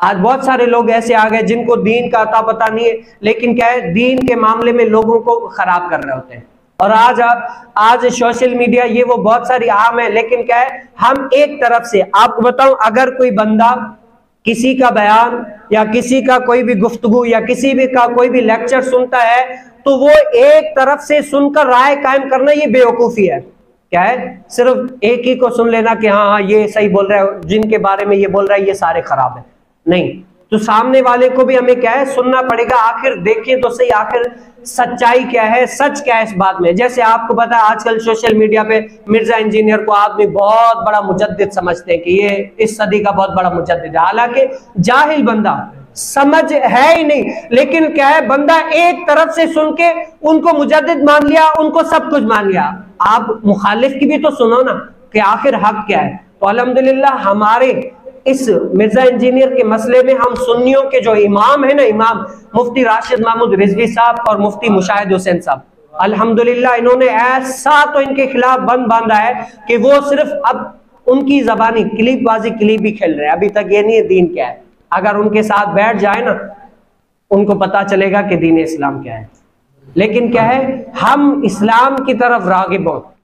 आज बहुत सारे लोग ऐसे आ गए जिनको दीन का अता पता नहीं है, लेकिन क्या है, दीन के मामले में लोगों को खराब कर रहे होते हैं। और आज सोशल मीडिया ये वो बहुत सारी आम है, लेकिन क्या है, हम एक तरफ से आपको बताऊं, अगर कोई बंदा किसी का बयान या किसी का कोई भी गुफ्तगू या किसी भी का कोई भी लेक्चर सुनता है, तो वो एक तरफ से सुनकर राय कायम करना ये बेवकूफी है। क्या है, सिर्फ एक ही को सुन लेना कि हाँ हाँ ये सही बोल रहा है, जिनके बारे में ये बोल रहा है ये सारे खराब है, नहीं। तो सामने वाले को भी हमें क्या है, सुनना पड़ेगा। आखिर देखें तो सही, आखिर सच्चाई क्या है, सच क्या है इस बात में। जैसे आपको पता है आजकल सोशल मीडिया पे मिर्जा इंजीनियर को आदमी बहुत बड़ा मुजद्दिद समझते हैं कि ये इस सदी का बहुत बड़ा मुजद्दिद है, हालांकि जाहिल बंदा, समझ है ही नहीं। लेकिन क्या है, बंदा एक तरफ से सुन के उनको मुजद्दिद मान लिया, उनको सब कुछ मान लिया। आप मुखालिफ की भी तो सुनो ना कि आखिर हक क्या है। तो अल्हम्दुलिल्लाह हमारे इस मिर्जा इंजीनियर के मसले में हम सुन्नियों के जो इमाम है ना, इमाम मुफ्ती राशिद महमूद रिजवी साहब और मुफ्ती मुशाहिद हुसैन साहब, अल्हम्दुलिल्लाह इन्होंने ऐसा तो इनके खिलाफ बंद बांधा है कि वो सिर्फ अब उनकी जबानी क्लिपबाजी क्लिप ही खेल रहे हैं। अभी तक ये नहीं है दीन क्या है। अगर उनके साथ बैठ जाए ना, उनको पता चलेगा कि दीन इस्लाम क्या है। लेकिन क्या है, हम इस्लाम की तरफ रागिब हों।